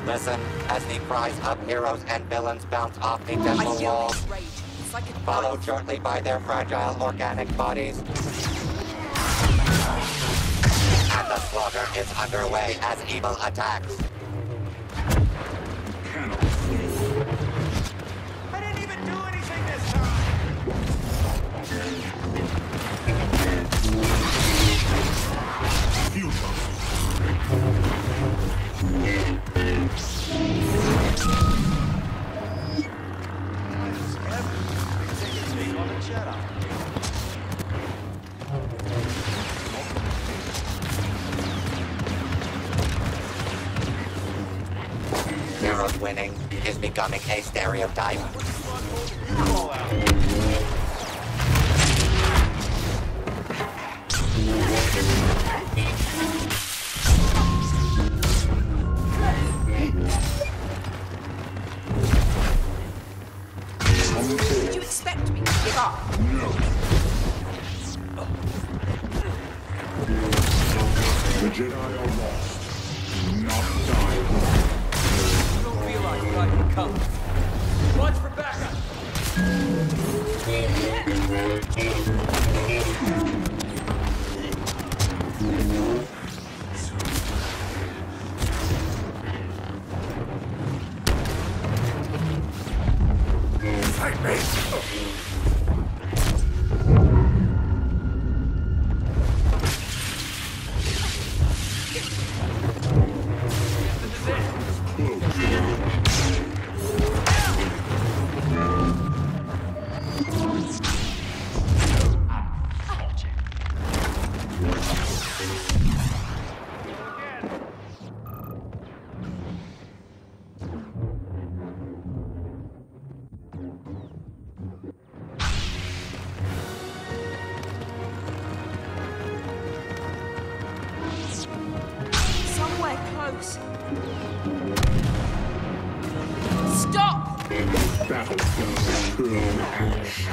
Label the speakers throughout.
Speaker 1: Listen as the cries of heroes and villains bounce off the temple
Speaker 2: I feel
Speaker 1: walls,
Speaker 2: this rage. It's like a
Speaker 1: followed shortly by their fragile organic bodies. And the slaughter is underway as evil attacks.
Speaker 3: I didn't even do anything this time!
Speaker 1: Heroes winning is becoming a stereotype.
Speaker 2: Did you expect me to give up?
Speaker 4: The Jedi are lost. Do not die.
Speaker 3: You don't realize what I can come. Watch for backup!
Speaker 4: Fight me!
Speaker 2: Somewhere close. Stop!
Speaker 4: Battlefield burn ash.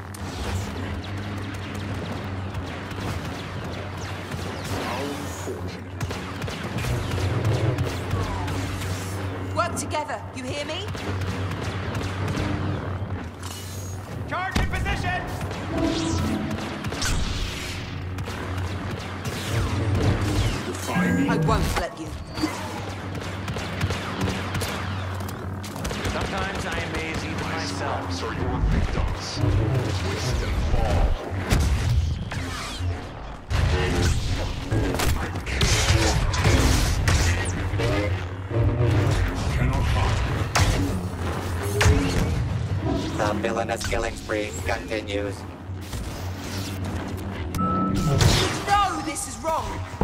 Speaker 4: How unfortunate.
Speaker 2: Work together. You hear me?
Speaker 3: Charge in position!
Speaker 4: Defy me.
Speaker 2: I won't let you.
Speaker 3: Sometimes I amaze even myself.
Speaker 4: Are your victims. Twist and fall. Cannot hide.
Speaker 1: The villainous killing spree continues.
Speaker 2: No, this is wrong.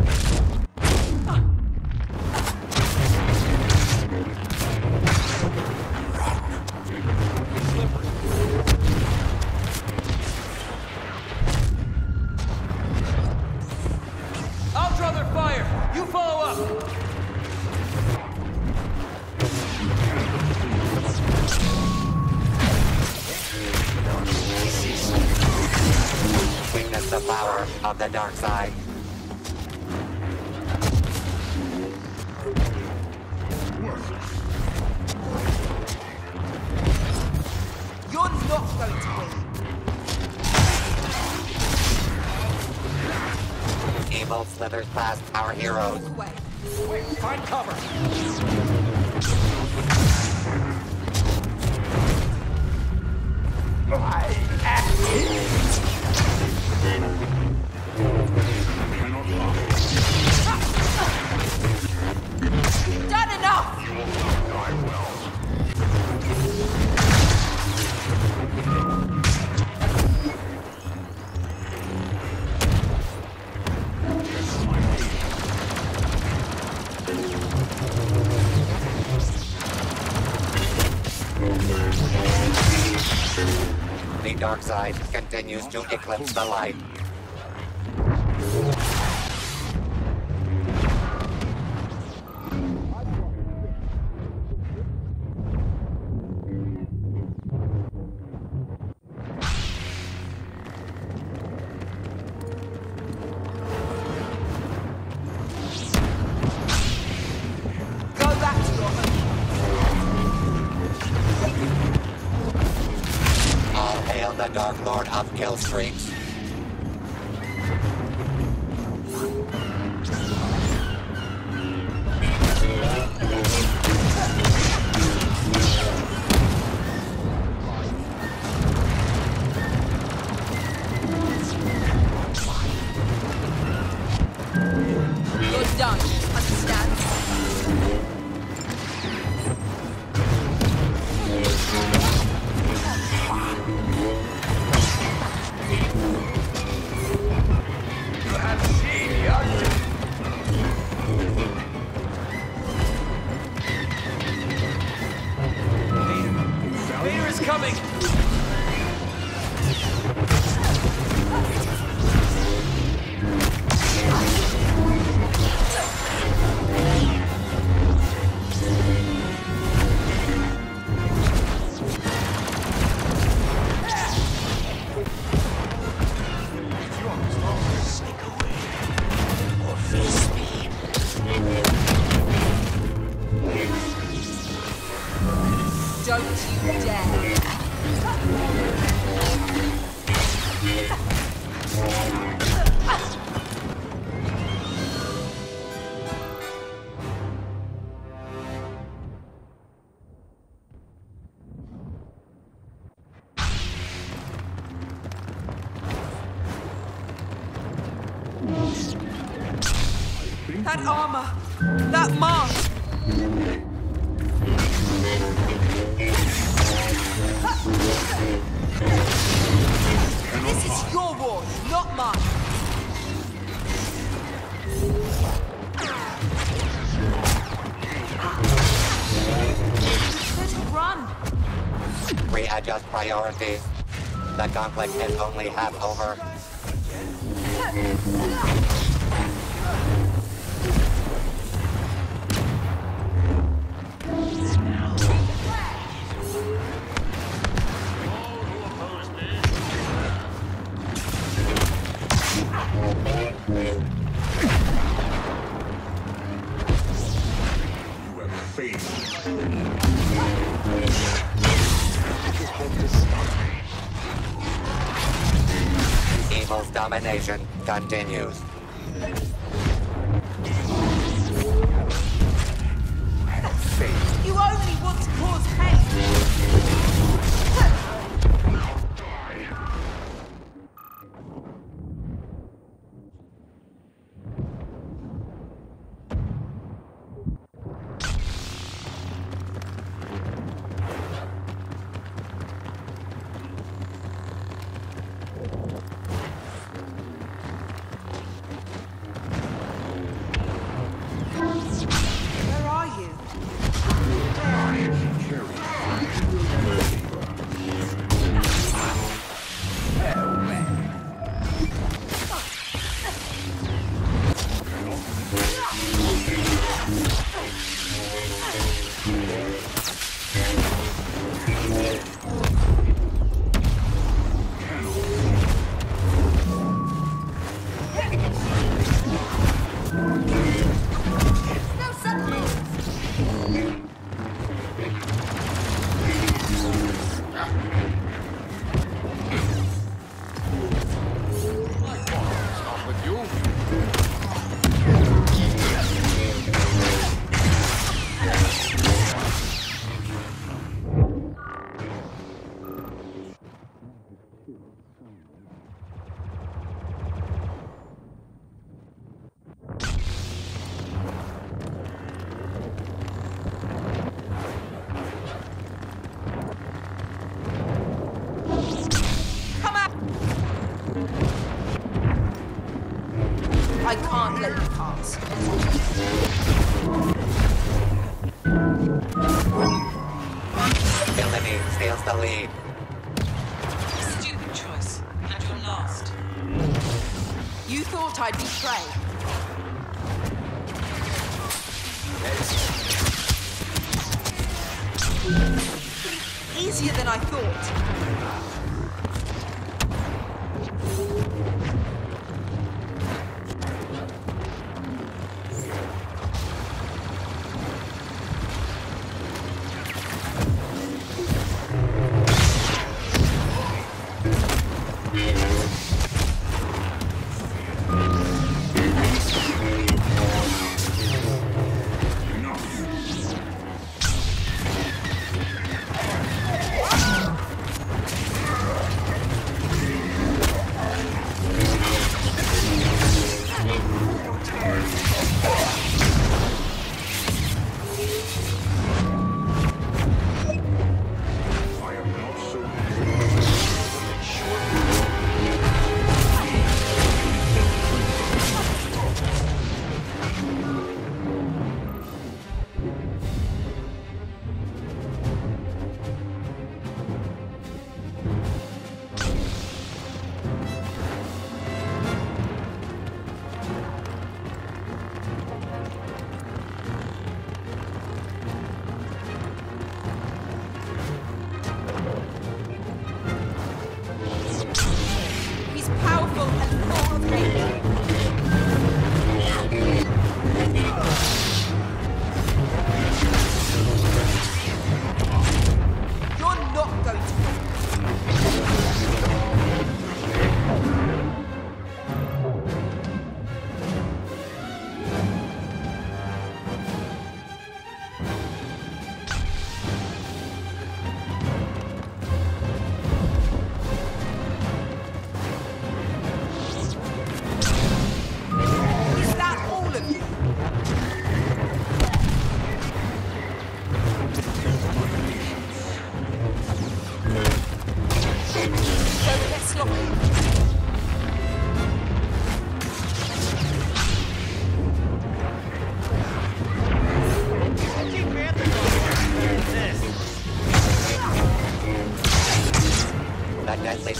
Speaker 3: I'll draw their fire! You follow up!
Speaker 1: Witness the power of the dark side.
Speaker 2: You're not going to win.
Speaker 1: Evil slithers past our heroes.
Speaker 2: Walk away.
Speaker 3: Wait, find cover!
Speaker 4: Cannot hide.
Speaker 2: Done enough!
Speaker 4: You will not die well.
Speaker 1: The dark side continues to eclipse the light.
Speaker 2: Go back to your home.
Speaker 1: the Dark Lord of Kill Streaks.
Speaker 2: You're done. Understand?
Speaker 3: Vader is coming!
Speaker 2: Don't you dare. That armor, that mask. This is your war, not mine. Let's run.
Speaker 1: Readjust priorities. The conflict is only half over.
Speaker 4: You have failed.
Speaker 1: Evil's domination continues.
Speaker 2: You only want to cause pain. Where are you? No suddenly.
Speaker 3: Stop with you.
Speaker 2: Come out! I can't let you pass.
Speaker 1: Villainy steals the lead.
Speaker 5: Stupid choice, and your last.
Speaker 2: You thought I'd betray. Easier than I thought.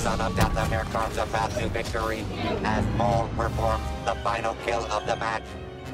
Speaker 1: Son of Dathomir carves a path to victory as Maul performs the final kill of the match.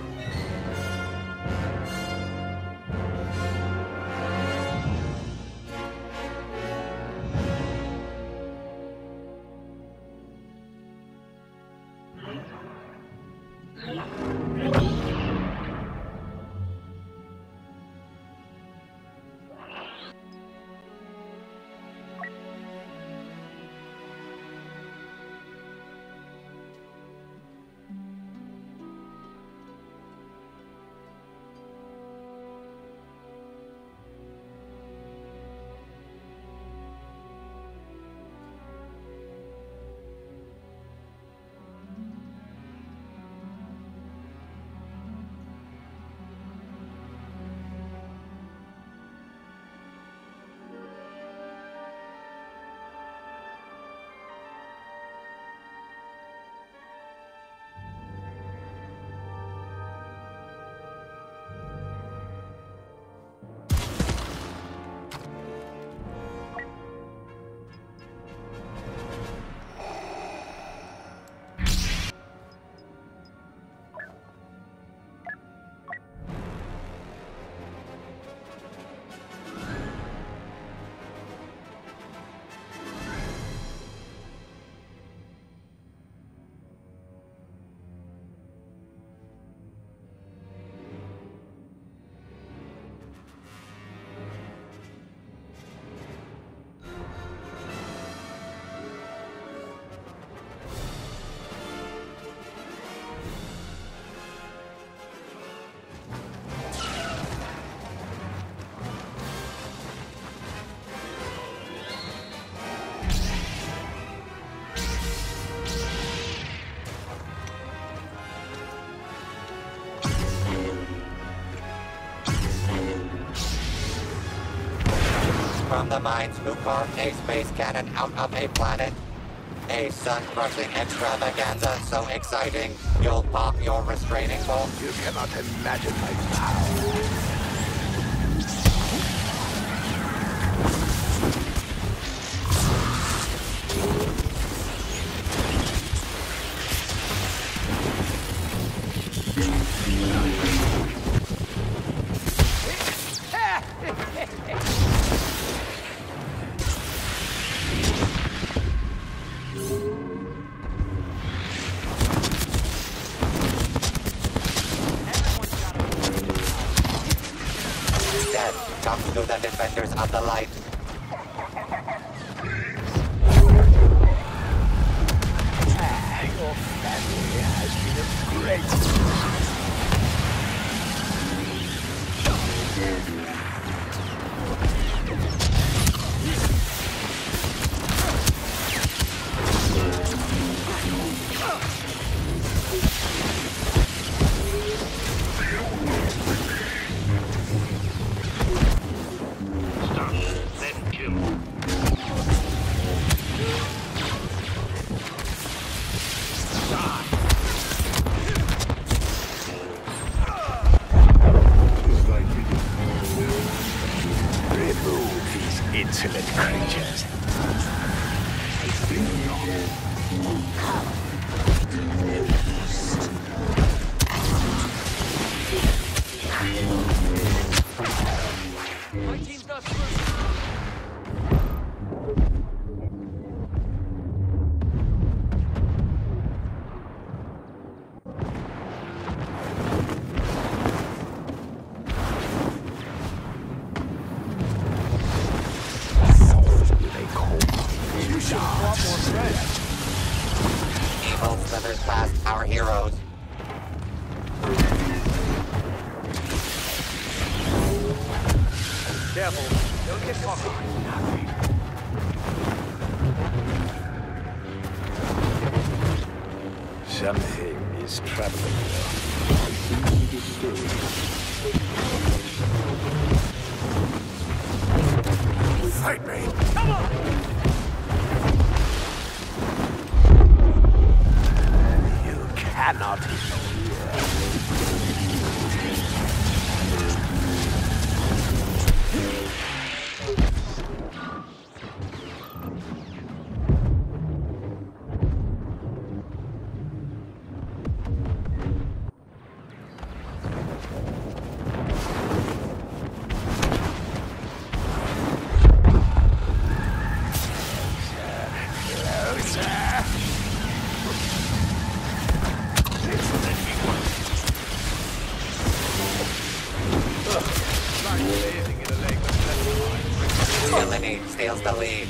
Speaker 1: From the mines who carved a space cannon out of a planet. A sun-crushing extravaganza so exciting, you'll pop your restraining bolt.
Speaker 6: You cannot imagine my power.
Speaker 1: Comes to the defenders of the light.
Speaker 6: Your family has been a great... Insolent creatures. I think
Speaker 3: My team's not through.
Speaker 1: Evil slithers past our heroes.
Speaker 3: Careful, don't get cocky.
Speaker 6: something is troubling you. Fight me! Come on! You cannot
Speaker 1: Villainy steals the lead.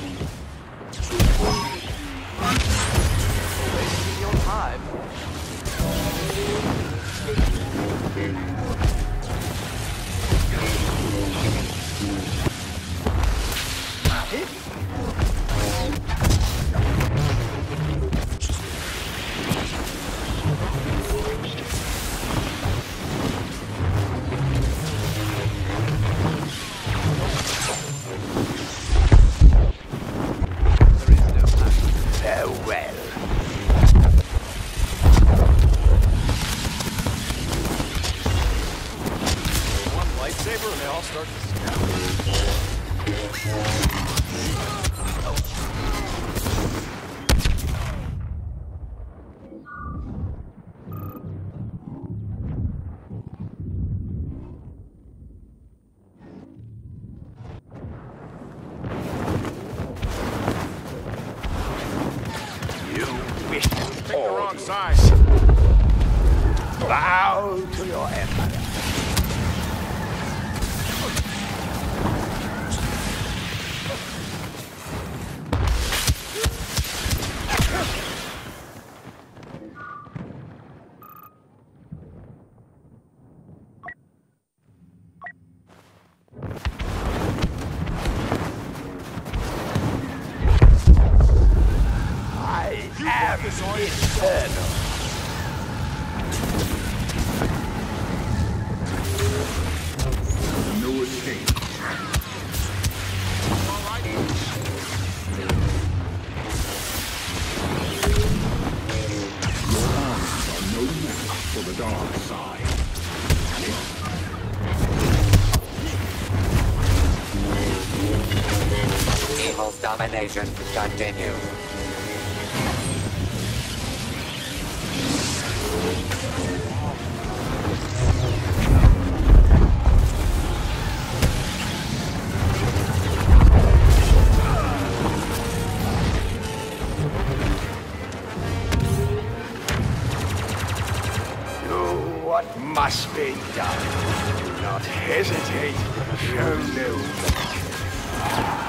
Speaker 3: Wasting your time.
Speaker 6: Farewell.
Speaker 3: One lightsaber and they all start to
Speaker 6: You wish to
Speaker 2: Pick the wrong side.
Speaker 6: bow to your empire. I am eternal.
Speaker 4: No escape. Your arms are no match for the dark side.
Speaker 1: Evil's domination continues.
Speaker 6: Do what must be done. Do not hesitate. Show no mercy.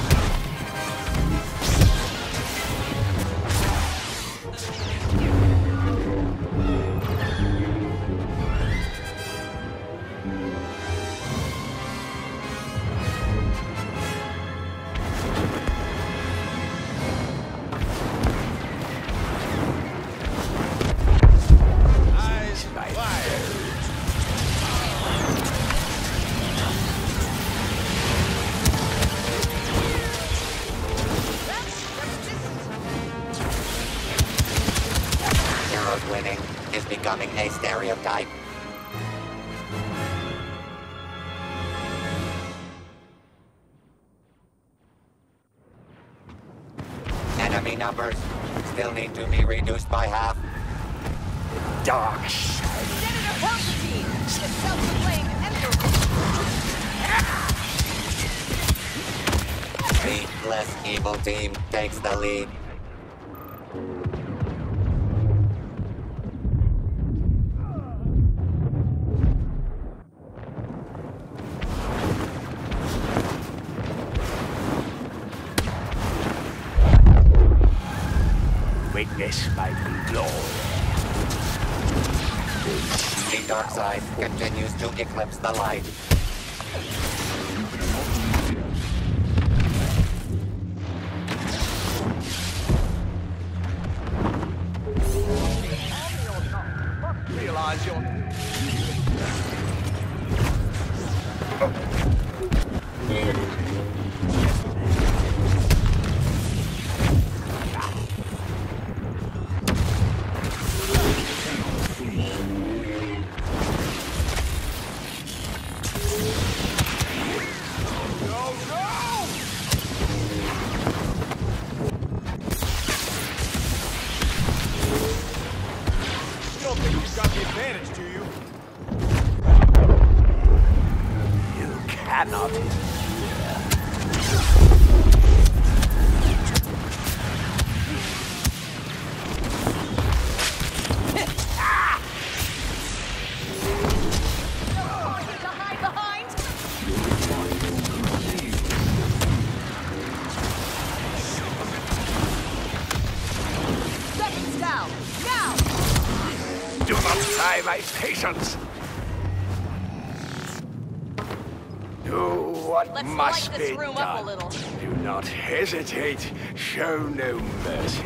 Speaker 2: Eyes wide.
Speaker 1: Heroes winning is becoming a stereotype. Enemy numbers still need to be reduced by half.
Speaker 6: Dark side.
Speaker 7: Senator Palpatine, the self-proclaimed Emperor.
Speaker 1: The less evil team takes the lead.
Speaker 6: Witness my glory.
Speaker 1: The dark side continues to eclipse the light.
Speaker 3: realize you're...
Speaker 6: Cannot.
Speaker 7: To hide behind.
Speaker 6: reasons. Do what
Speaker 7: Let's
Speaker 6: must
Speaker 7: light this
Speaker 6: be
Speaker 7: room
Speaker 6: done.
Speaker 7: up a little.
Speaker 6: Do not hesitate. Show no mercy.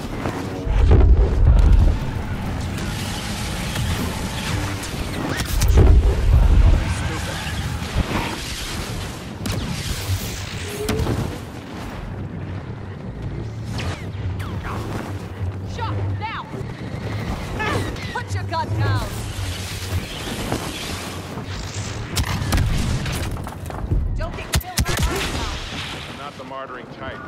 Speaker 7: Shot now! Put your gun down! Don't get killed right now!
Speaker 4: Not the martyring type.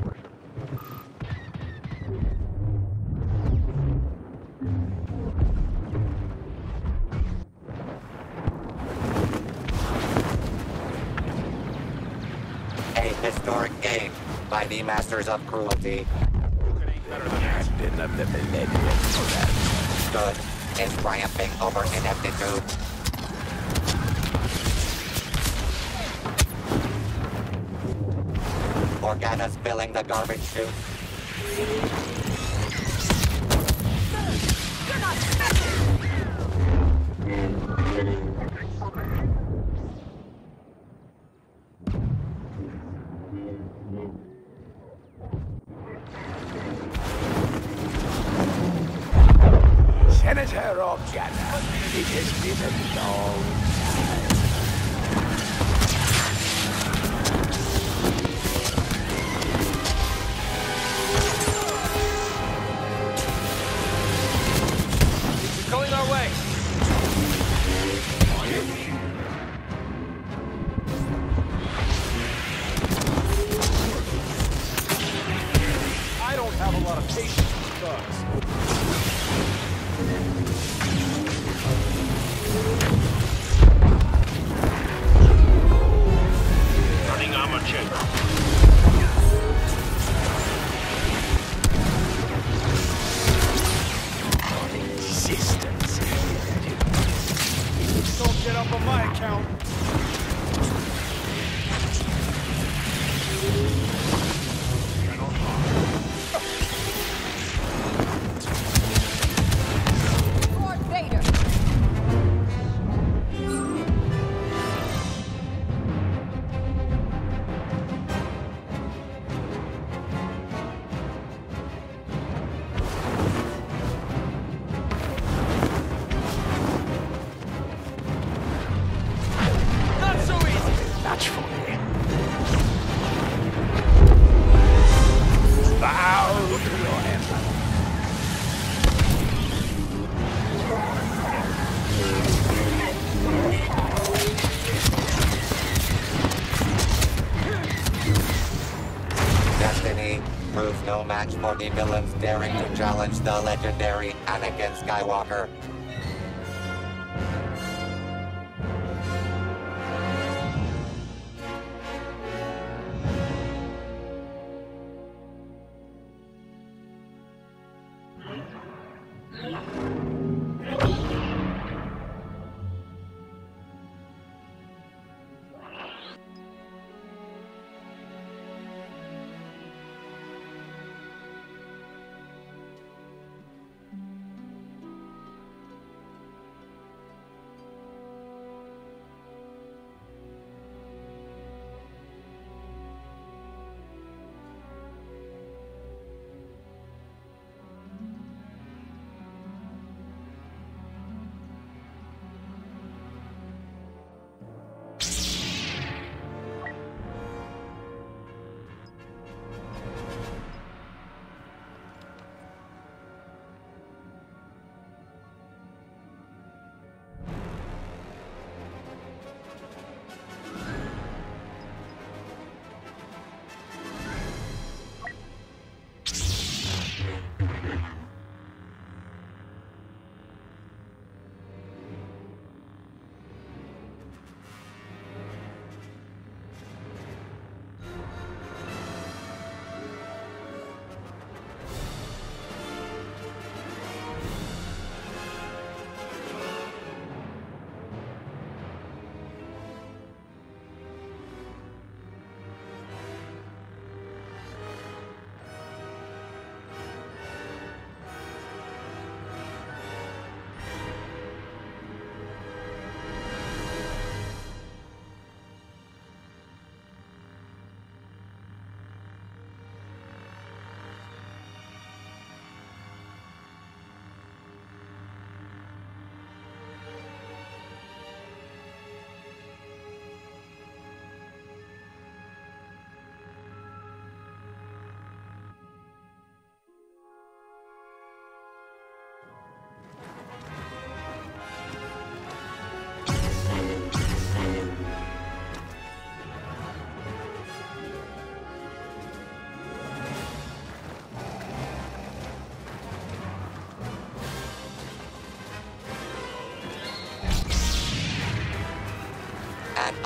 Speaker 1: A historic game by the Masters of Cruelty.
Speaker 6: Captain of the Millennium
Speaker 1: Good is triumphing over ineptitude. Organa's filling the garbage chute.
Speaker 7: You're not messing!
Speaker 6: Senator Organa, it has been a long time.
Speaker 3: We're going our way. I don't have a lot of patience with thugs.
Speaker 4: Running armor chamber.
Speaker 6: Resistance.
Speaker 3: Don't get up on my account.
Speaker 7: Lord Vader!
Speaker 3: Not so easy.
Speaker 6: Match for me. Bow to your emperor.
Speaker 1: Destiny proves no match for the villains daring to challenge the legendary Anakin Skywalker.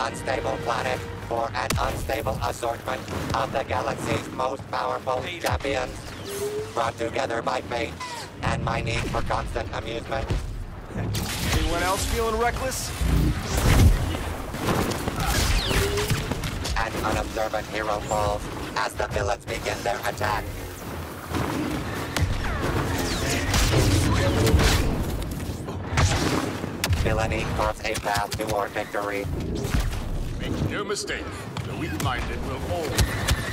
Speaker 1: unstable planet for an unstable assortment of the galaxy's most powerful champions, brought together by fate and my need for constant amusement.
Speaker 2: Anyone else feeling reckless?
Speaker 1: An unobservant hero falls as the villains begin their attack. Villainy carves a path toward victory.
Speaker 4: Make no mistake, the weak-minded will always.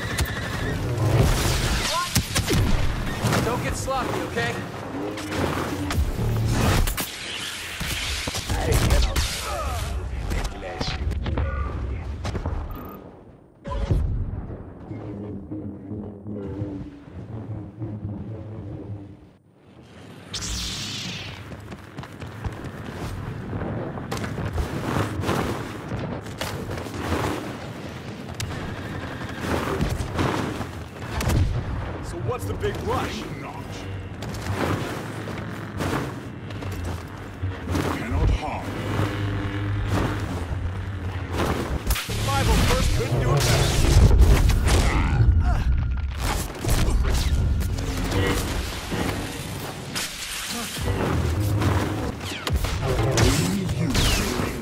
Speaker 3: Don't get sloppy, okay?
Speaker 6: I cannot say unless you pay.
Speaker 2: So what's the big rush?
Speaker 4: Cannot harm.
Speaker 2: Bible first couldn't do it better.
Speaker 4: Leave you to me.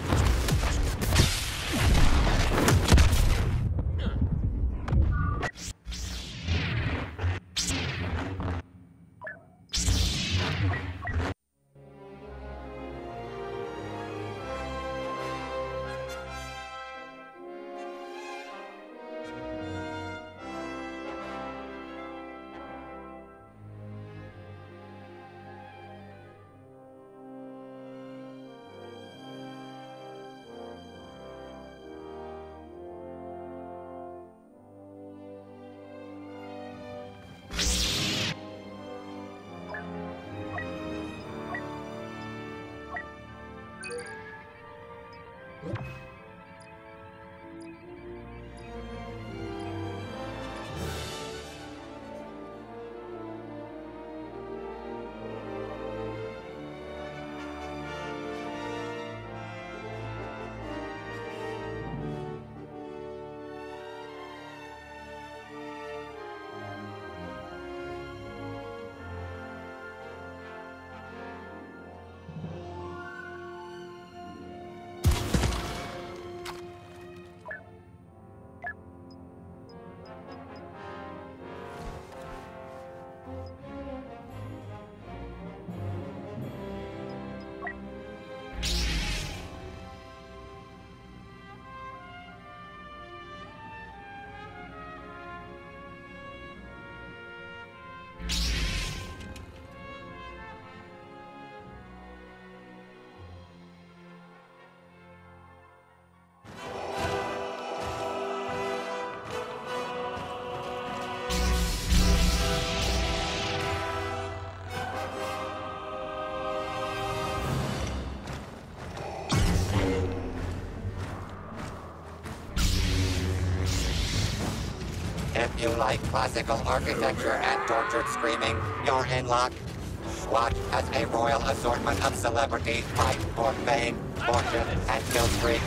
Speaker 1: If you like classical architecture and tortured screaming, you're in luck. Watch as a royal assortment of celebrities fight for fame, fortune, and kill streaks.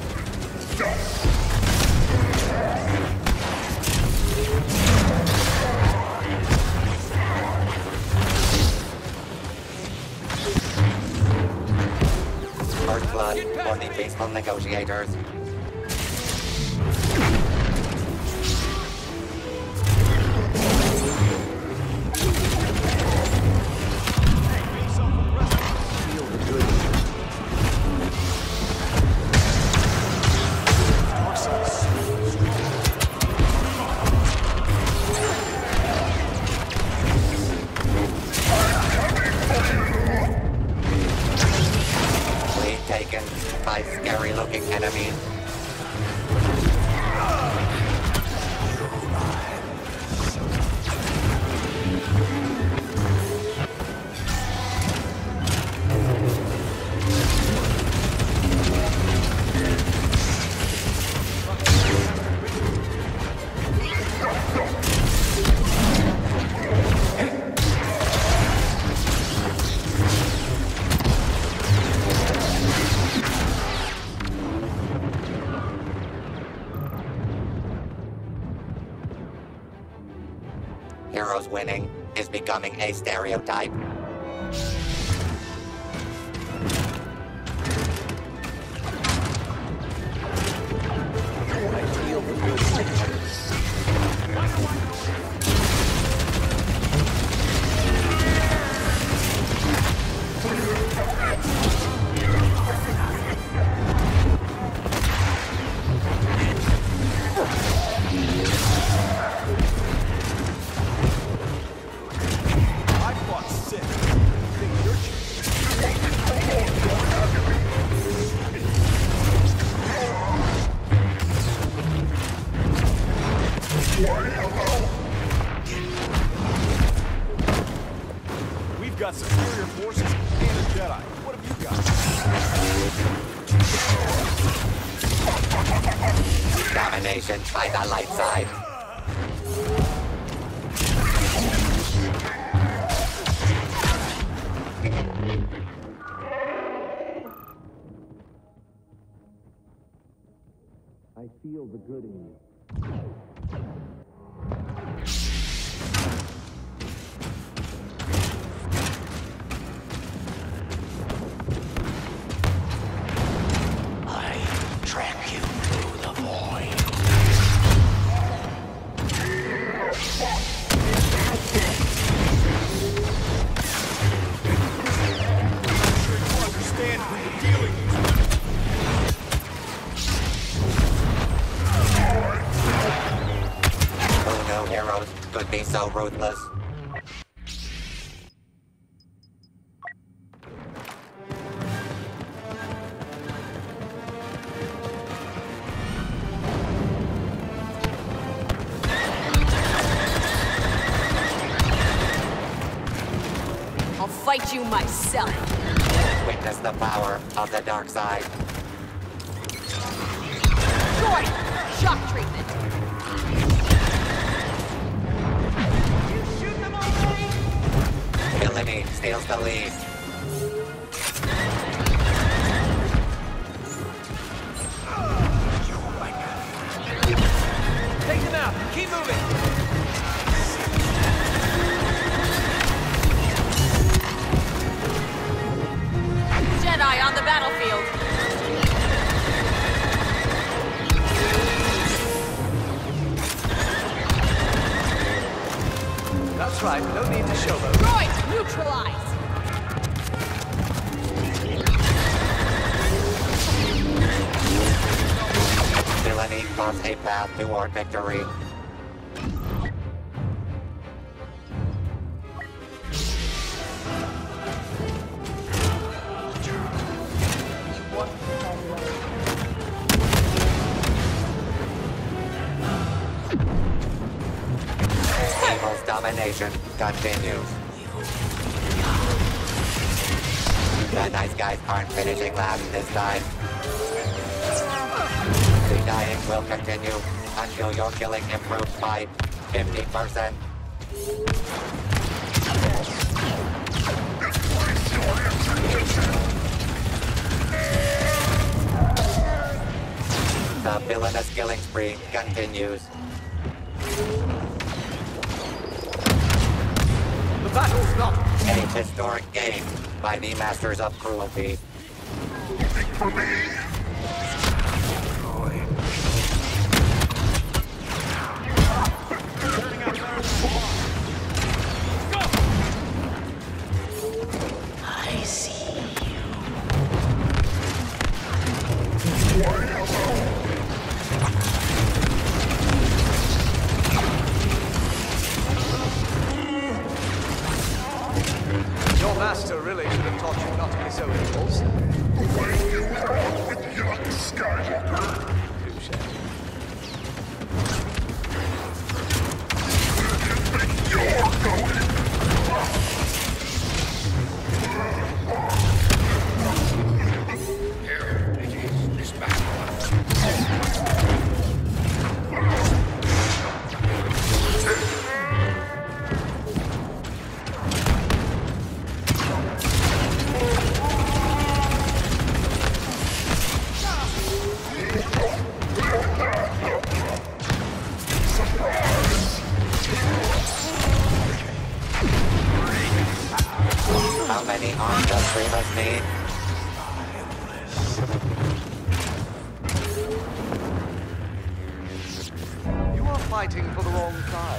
Speaker 1: First blood for the peaceful negotiators. Taken by scary-looking enemies. Heroes winning is becoming a stereotype.
Speaker 3: I feel the good.
Speaker 2: I fought sick. Think you're We've got superior forces and a Jedi. What have you got?
Speaker 1: Domination by the light side.
Speaker 3: I feel the good in you.
Speaker 6: Track you through the void.
Speaker 2: Sure you understand who you're dealing with.
Speaker 1: Who knew heroes could be so ruthless?
Speaker 7: I'll fight you myself.
Speaker 1: Witness the power of the dark side.
Speaker 7: Gordon, shock treatment.
Speaker 1: Villainy steals the lead.
Speaker 3: Take them out. Keep moving.
Speaker 7: Jedi on the battlefield.
Speaker 3: That's right. No need to showboat.
Speaker 7: Droids neutralized.
Speaker 1: Villainy carves a path toward victory. Evil's domination continues. The nice guys aren't finishing last this time. The dying will continue until your killing improves by 50%. The villainous killing spree continues.
Speaker 3: The battle's not.
Speaker 1: A historic game by the masters of cruelty.
Speaker 6: I see you.
Speaker 3: Your master really should have taught you not to be so impulsive.
Speaker 1: the arms of Grievous need.
Speaker 2: You are fighting for the wrong side.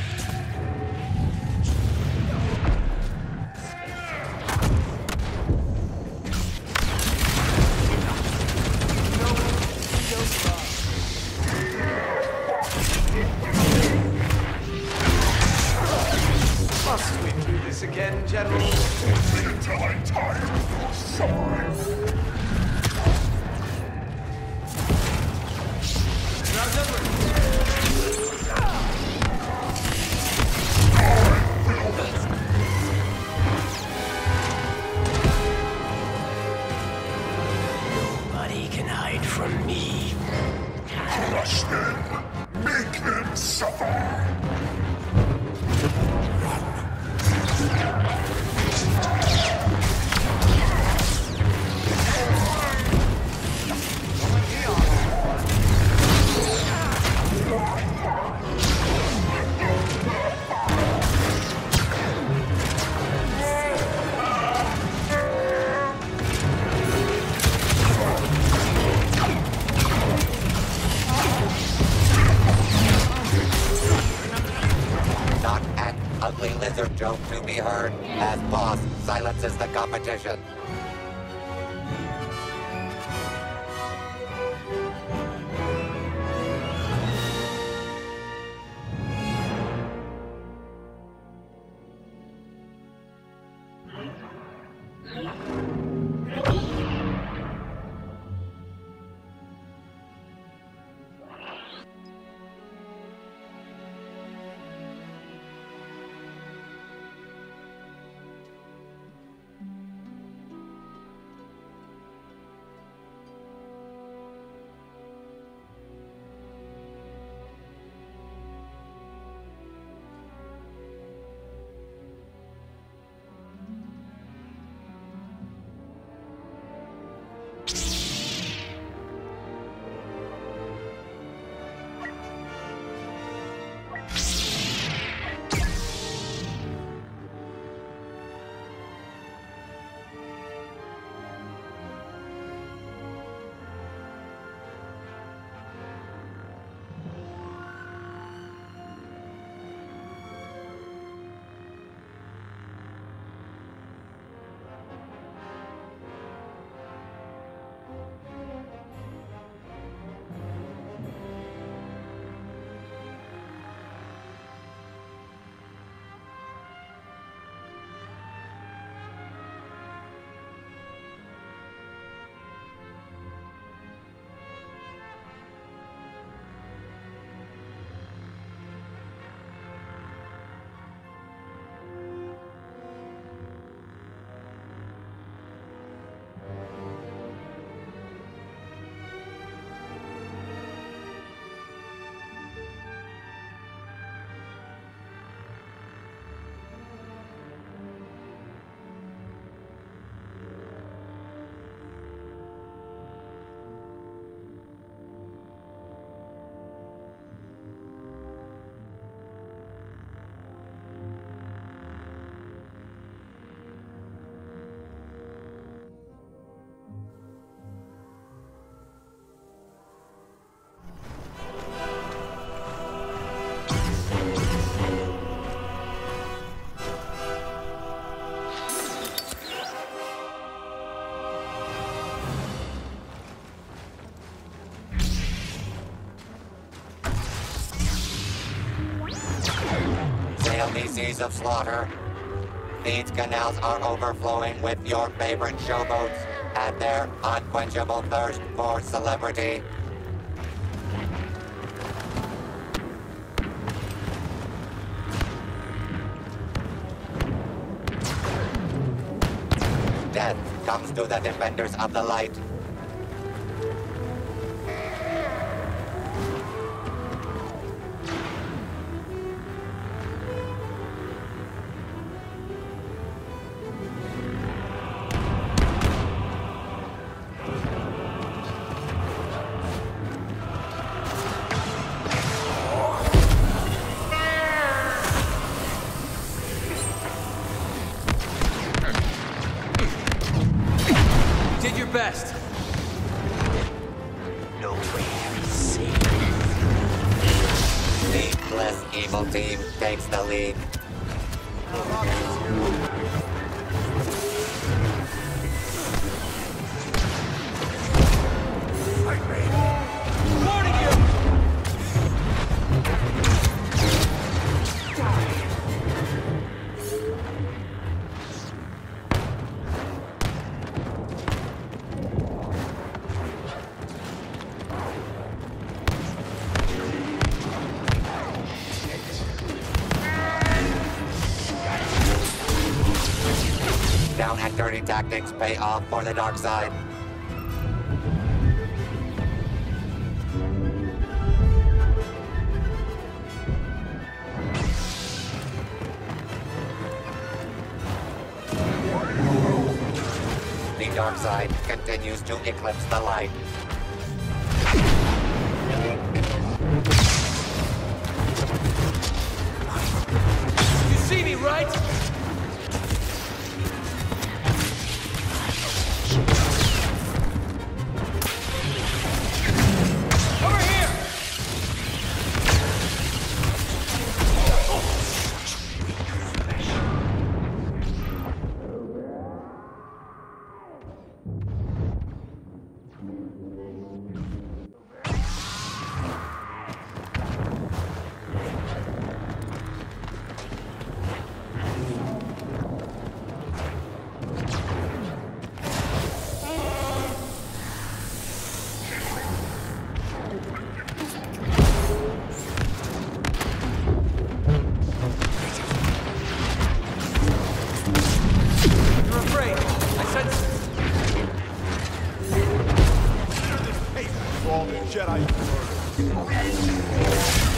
Speaker 2: Must we do this again, General?
Speaker 4: Until I'm tired of your sword.
Speaker 6: Nobody can hide from me.
Speaker 4: Crush them. Make them suffer.
Speaker 1: Not an ugly lizard joke to be heard, as Boss silences the competition. Sail these seas of slaughter. These canals are overflowing with your favorite showboats and their unquenchable thirst for celebrity. Death comes to the defenders of the light. evil team takes the lead.
Speaker 3: Warning you!
Speaker 1: Down and dirty tactics pay off for the dark side. The dark side continues to eclipse the light.
Speaker 3: You see me, right? Over here! You're afraid. I sense it.
Speaker 4: For all the Jedi murder.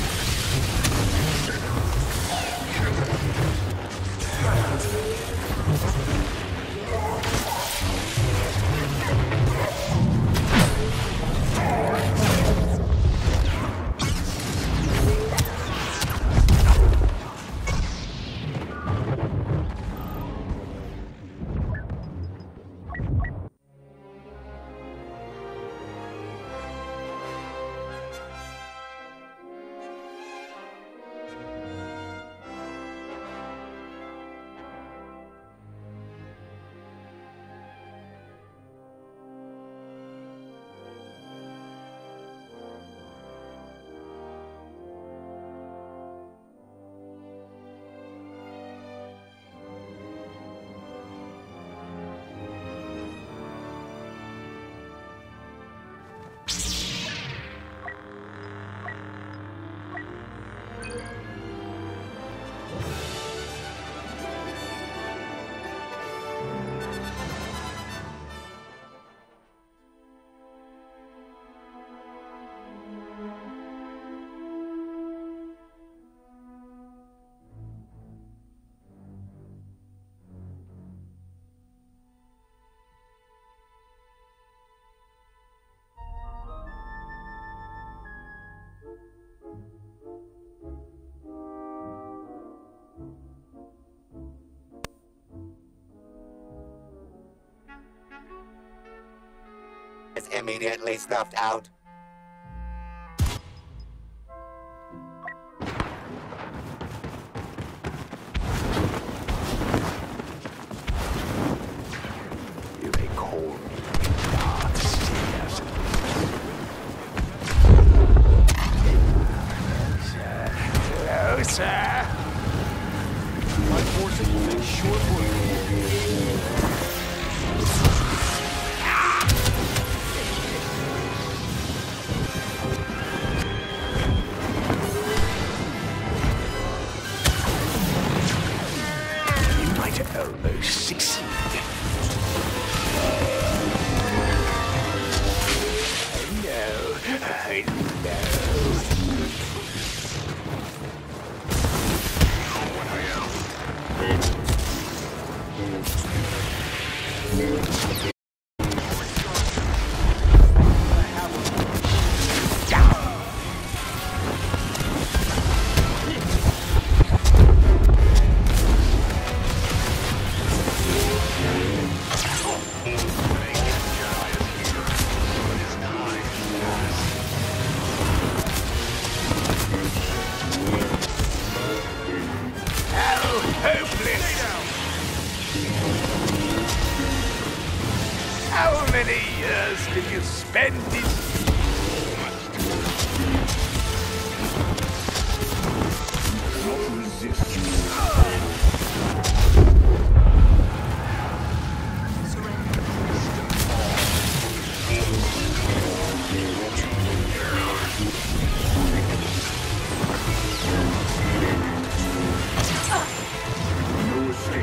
Speaker 1: Is immediately snuffed out.
Speaker 6: You may call me Darth Sidious. Hello, sir.
Speaker 4: My forces will make short work.
Speaker 6: You might almost succeed. I know. Master will spend his...
Speaker 4: Not resist you. No escape.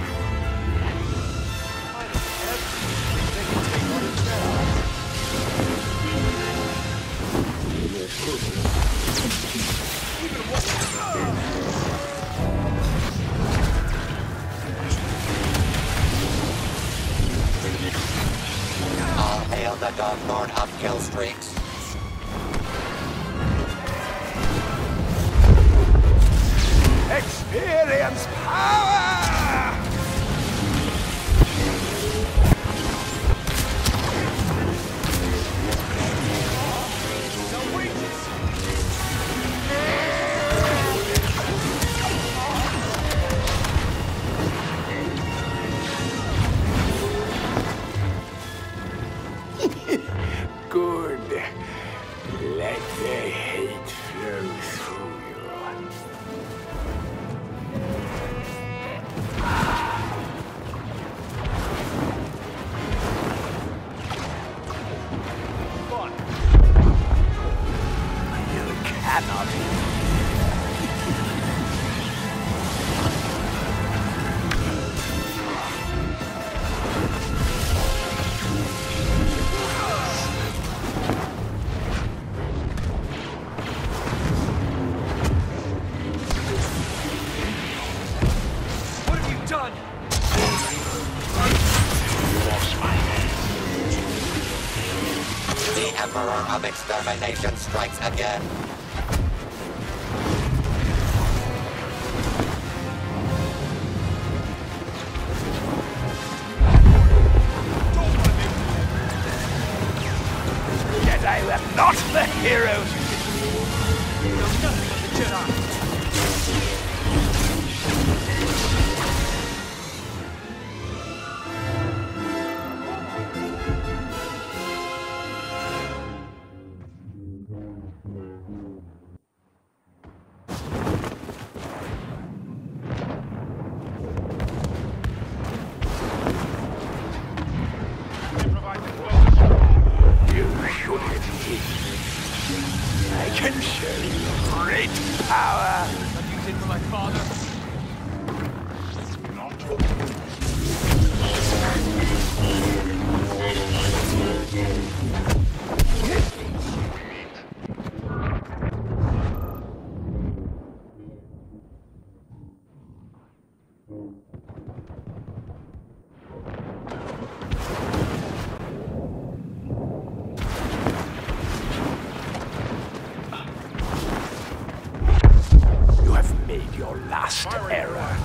Speaker 1: All hail the Dark Lord of Kill Streaks.
Speaker 6: Experience power! Good. Let the hate flow through you. You cannot.
Speaker 3: What have you done?
Speaker 1: The Emperor of Extermination strikes again.
Speaker 6: Jedi were not the heroes.
Speaker 3: You know nothing of the Jedi.
Speaker 6: You should have. I can show you great power.
Speaker 3: Like you did for my father.
Speaker 6: You have made your last error.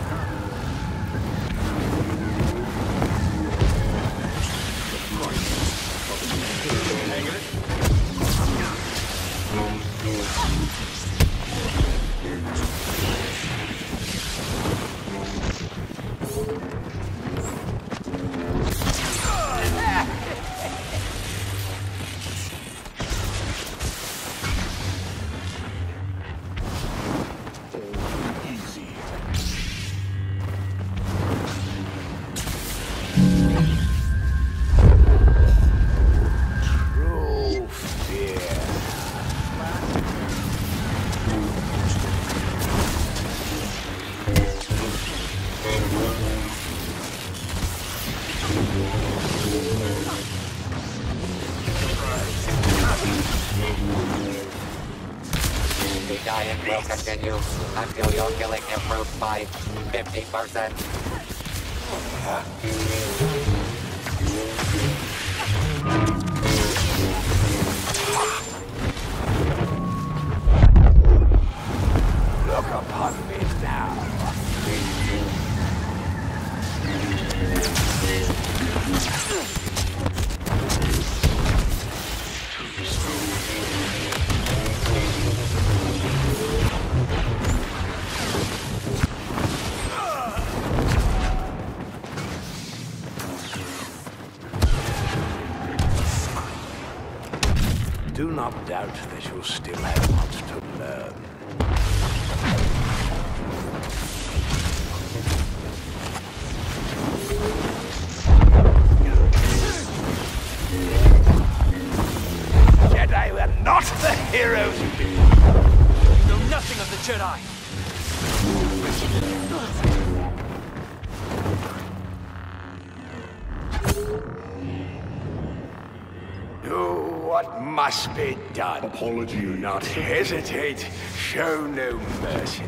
Speaker 6: True fear.
Speaker 1: The dying will continue until your killing improves by 50%.
Speaker 6: Look upon me now. not doubt that you'll still have much to learn. Jedi were not the heroes you believe.
Speaker 3: You know nothing of the Jedi!
Speaker 6: Do what must be done.
Speaker 4: Apology.
Speaker 6: Do not hesitate. Show no mercy.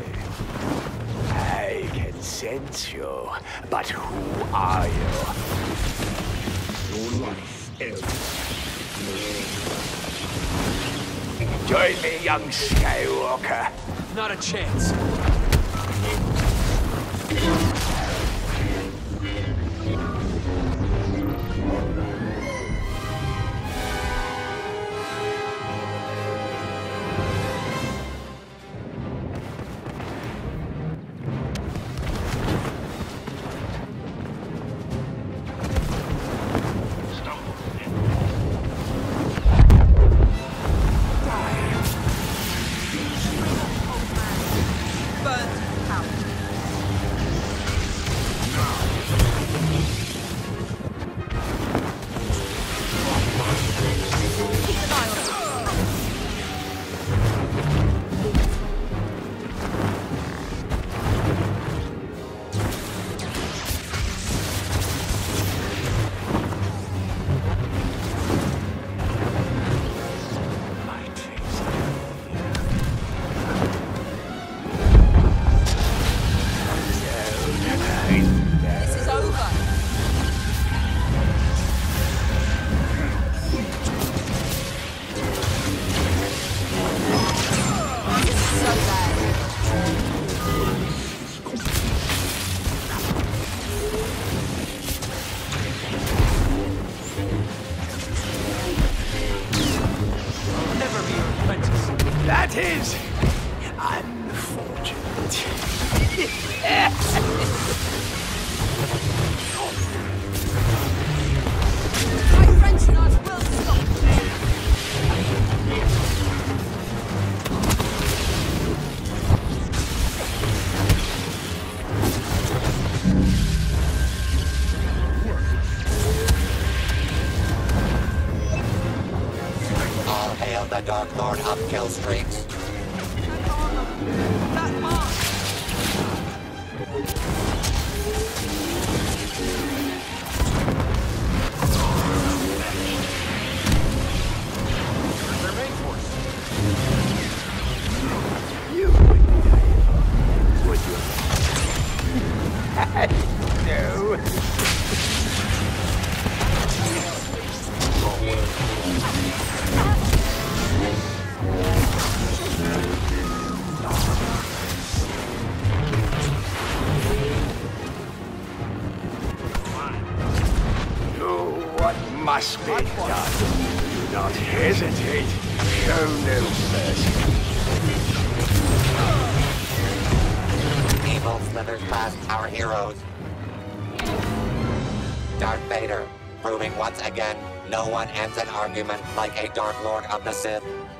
Speaker 6: I can sense you, but who are you?
Speaker 4: Your life ends.
Speaker 6: Join me, young Skywalker.
Speaker 3: Not a chance.
Speaker 6: That is unfortunate.
Speaker 7: My French not will stop.
Speaker 1: All hail the Dark Lord of Kill Streaks.
Speaker 7: That mark.
Speaker 3: Their main force.
Speaker 6: You wouldn't die, would you? No. Do what must be done. Do not hesitate. Show no mercy.
Speaker 1: Evil slithers past our heroes. Darth Vader, proving once again, no one ends an argument like a Dark Lord of the Sith.